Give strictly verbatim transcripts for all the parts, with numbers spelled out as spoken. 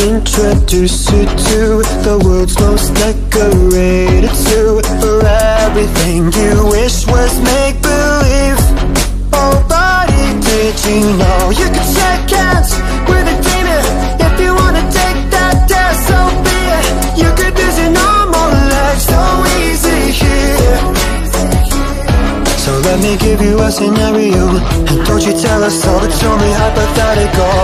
introduce you to the world's most decorated zoo, for everything you wish was make-believe. Oh buddy, did you know you could shake hands with a demon? If you wanna take that test, so be it. You could lose your normal legs so easy here. So let me give you a scenario, and don't you tell us all, it's only hypothetical.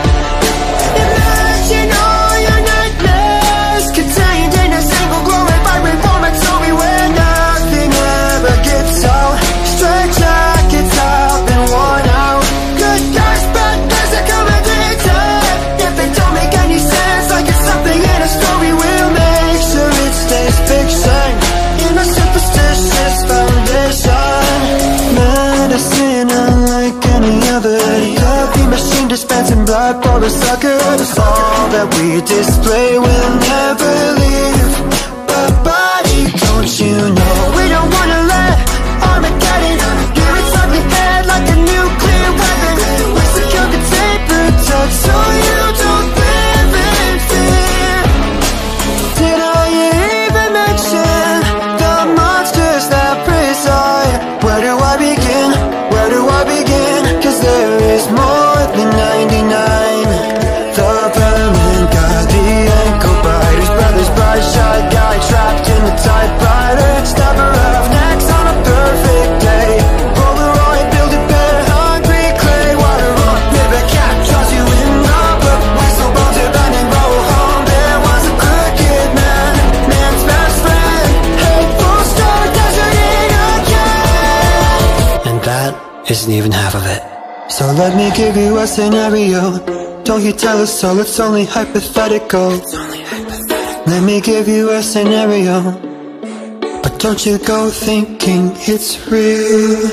Imagine all your nightmares contained in a single glorified reformer. Tell me where nothing ever gets out. Straight jackets out, been worn out. Good guys, bad guys, they come at any time. If they don't make any sense, like it's something in a story, we'll make sure it stays fiction in a superstitious foundation. Medicine unlike any other, coffee machine dispensing blood for a sucker. All that we display will never leave. But buddy, don't you know we don't wanna let Armageddon rear its ugly head like a nuclear weapon. We secure the tape protect so you don't live in fear. Did I even mention the monsters that preside? Where do I begin? Where do I begin? Cause there is more than ninety-nine. The vermin got the ankle biters, brothers, bright shot guy trapped in the typewriter. Stabber of necks on a perfect day. Polaroid, build a bear, hungry clay. Water on, river cat, draws you in the book. Whistle bones, abandoned, roll home. There was a crooked man, man's best friend. Hateful star, desert in a can. And that isn't even half of it. So let me give you a scenario. Don't you tell us all, it's only hypothetical. It's only hypothetical. Let me give you a scenario, but don't you go thinking it's real.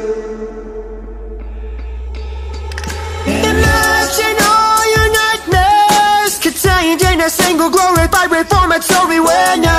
Imagine all your nightmares contained in a single glorified reformer story where